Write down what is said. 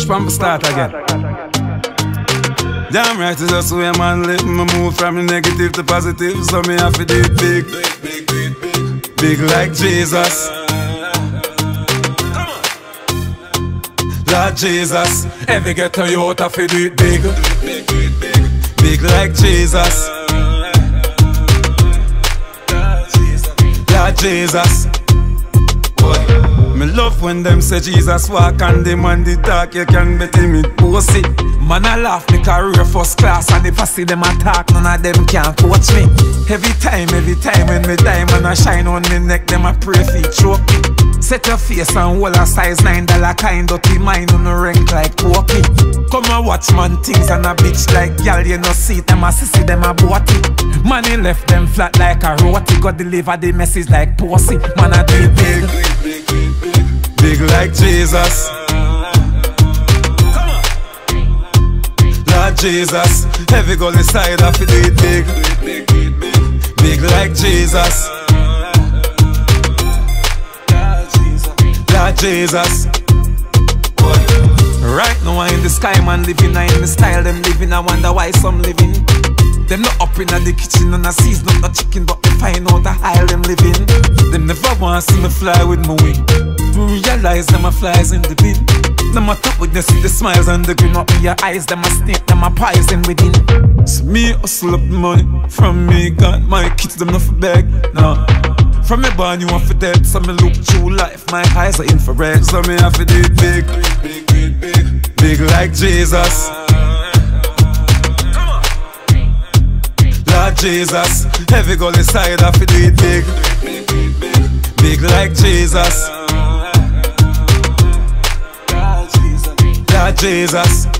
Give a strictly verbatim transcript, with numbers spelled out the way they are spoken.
from the start again. Damn right, it's just the way man live. Me move from the negative to positive, so me have to do it big. Big, big, big, big. Big like Jesus. Lord Jesus. Every ghetto youth have to do it big. Big, big, big. Big like Jesus. Lord Jesus. Me love when them say Jesus walk and them on the talk. You can bet him it pussy. Man I laugh me career first class, and if I see them attack, none of them can coach me. Every time, every time when me diamond I shine on me neck, them I pray for choke me. Set your face and hold a size nine dollar kind dirty mind on the rank like pokey. Come and watch man things and a bitch like y'all, you no see them a sissy, them a boughty. Money left them flat like a roti. God deliver the message like pussy. Man I do it big. Big, big, big. Big like Jesus. Lord Jesus. Heavy goal inside I feel it big. Big, big, big. Big like Jesus. Lord Jesus. Right now I'm in the sky man living, I in the style them living. I wonder why some living. Them not up in the kitchen and I sees not the chicken, but they find out the aisle them living. Them never want to see me fly with my wing. We realize them a flies in the bin. Them a top with them see the smiles and the grin up in your eyes. Them a snake, them a poison within. So me hustle up the money from me, got my kids them not for beg, no. From me born you want for dead, so me look through life. My eyes are infrared, so me have to do it big. Big, big, big. Big like Jesus. Lord Jesus. Heavy goal inside, I have to do it big. Big, big, big. Big like Jesus. Lord Jesus.